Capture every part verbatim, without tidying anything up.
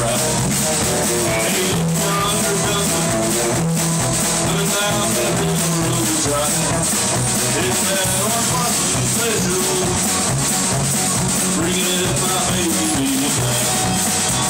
right. Hey, look under coming, coming down that river road is right. It's that North Boston special, bringing it my baby back.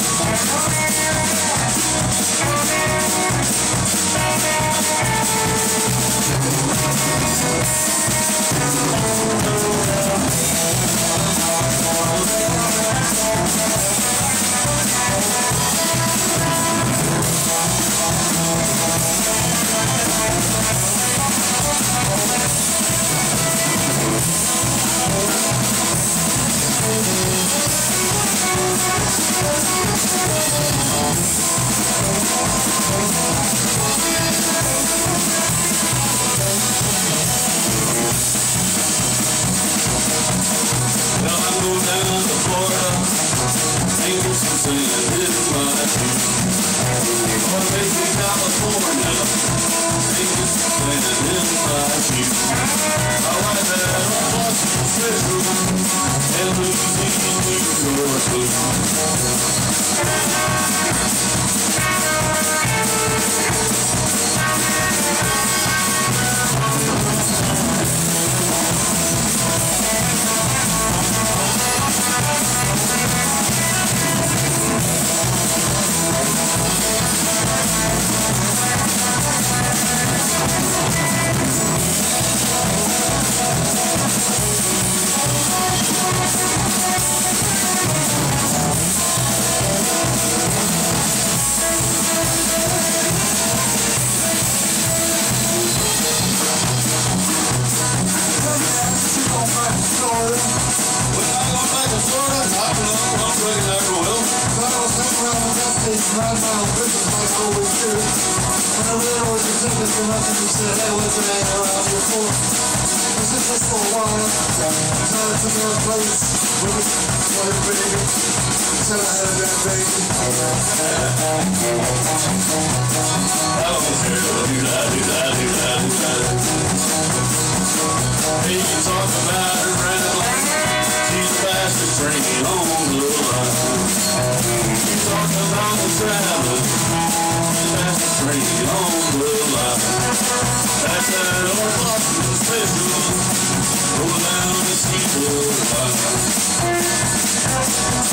Right now, Christmas like always do. And I really always think there's been nothing to say, hey, where's the man around here for? This is just for a while. Trying to take our place with it, for it, baby. Tell I had a bad baby. Hey, you talk about her round, she's the fastest train on the line. You talk about the traveler, she's the fastest train on the line. That's that North Boston special, rolling down the Steamboat Line.